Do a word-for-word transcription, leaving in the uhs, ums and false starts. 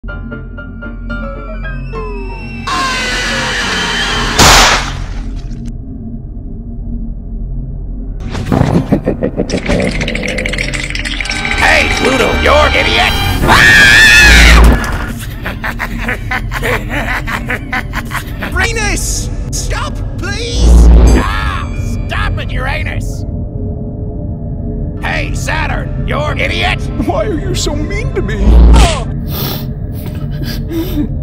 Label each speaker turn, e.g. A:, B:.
A: Hey, Pluto, you're an idiot!
B: Uranus! Stop, please!
A: Ah! Stop it, Uranus! Hey, Saturn, you're an idiot!
B: Why are you so mean to me? Oh.